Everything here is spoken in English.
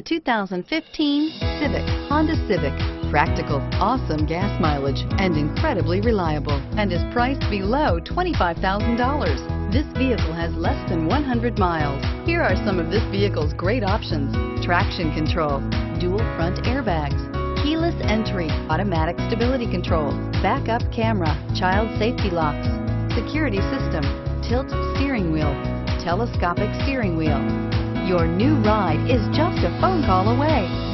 2015 Civic, Honda Civic. Practical, awesome gas mileage, and incredibly reliable, and is priced below $25,000. This vehicle has less than 100 miles. Here are some of this vehicle's great options: traction control, dual front airbags, keyless entry, automatic stability control, backup camera, child safety locks, security system, tilt steering wheel, telescopic steering wheel. Your new ride is just a phone call away.